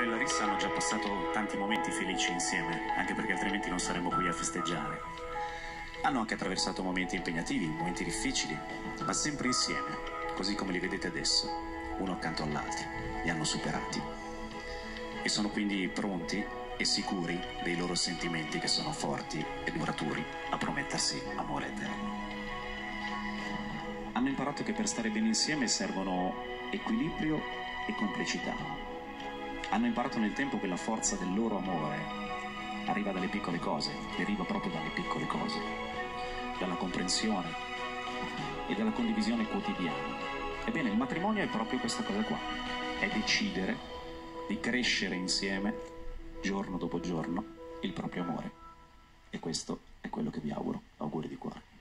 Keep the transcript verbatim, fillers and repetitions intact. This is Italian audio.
e Larissa hanno già passato tanti momenti felici insieme, anche perché altrimenti non saremmo qui a festeggiare. Hanno anche attraversato momenti impegnativi, momenti difficili, ma sempre insieme, così come li vedete adesso, uno accanto all'altro. Li hanno superati. E sono quindi pronti e sicuri dei loro sentimenti, che sono forti e duraturi, a promettersi amore eterno. Hanno imparato che per stare bene insieme servono equilibrio e complicità. Hanno imparato nel tempo che la forza del loro amore arriva dalle piccole cose, deriva proprio dalle piccole cose, dalla comprensione e dalla condivisione quotidiana. Ebbene, il matrimonio è proprio questa cosa qua, è decidere di crescere insieme, giorno dopo giorno, il proprio amore. E questo è quello che vi auguro. Auguri di cuore.